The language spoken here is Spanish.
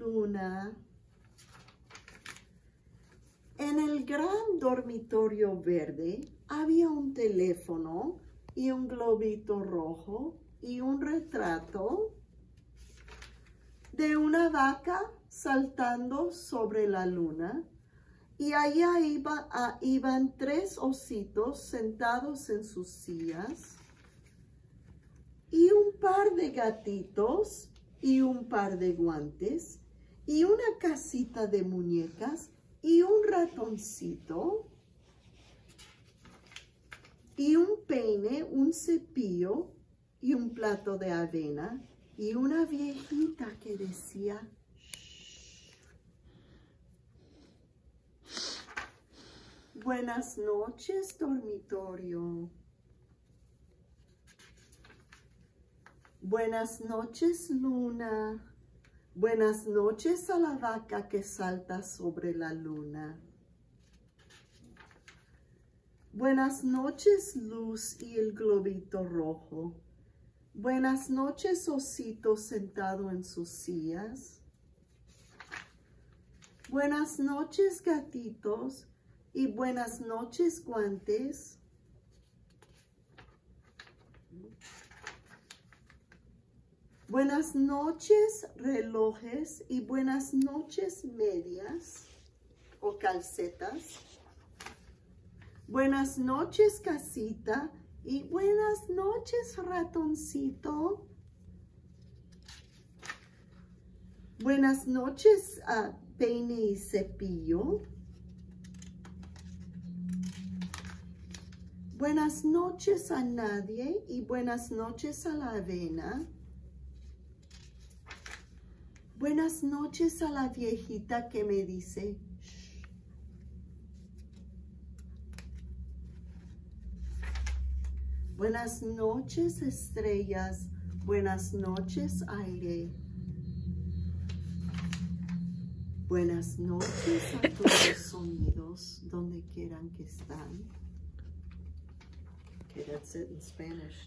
Luna. En el gran dormitorio verde había un teléfono y un globito rojo y un retrato de una vaca saltando sobre la luna. Y allá iban 3 ositos sentados en sus sillas y un par de gatitos y un par de guantes y una casita de muñecas y un ratoncito y un peine, un cepillo y un plato de avena y una viejita que decía: buenas noches, dormitorio. Buenas noches, Luna. Buenas noches a la vaca que salta sobre la luna. Buenas noches, Luz y el globito rojo. Buenas noches, osito sentado en sus sillas. Buenas noches, gatitos. Y buenas noches, guantes. Buenas noches, relojes. Y buenas noches, medias o calcetas. Buenas noches, casita. Y buenas noches, ratoncito. Buenas noches, peine y cepillo. Buenas noches a nadie y buenas noches a la avena. Buenas noches a la viejita que me dice: shh. Buenas noches, estrellas. Buenas noches, aire. Buenas noches a todos los sonidos, donde quieran que están. Okay, that's it in Spanish.